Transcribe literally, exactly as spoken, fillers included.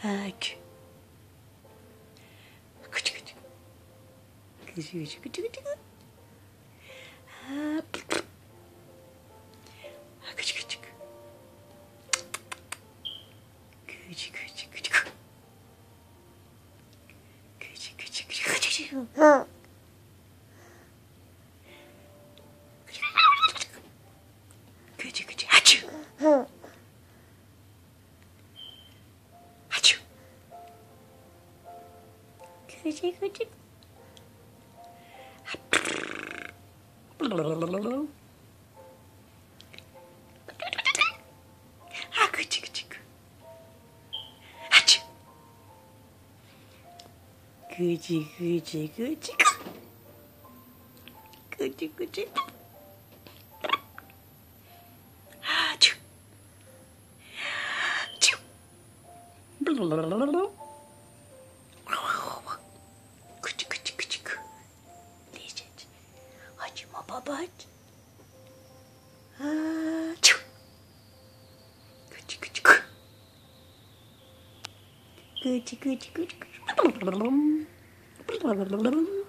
Hak. Küçük küçük. Küçük küçük küçük küçük. Ha. Küçük küçük. Küçük küçük küçük. Küçük küçük küçük küçük. Küçük küçük. Haçı. Haçı. Küçük küçük. Ha küçük küçük. Haçı. Küçük küçük küçük. Küçük küçük. Haçı. Haçı. Küçük küçük küçük. Lysses. Açma babat. Haçı. Küçük küçük. Küçük küçük küçük.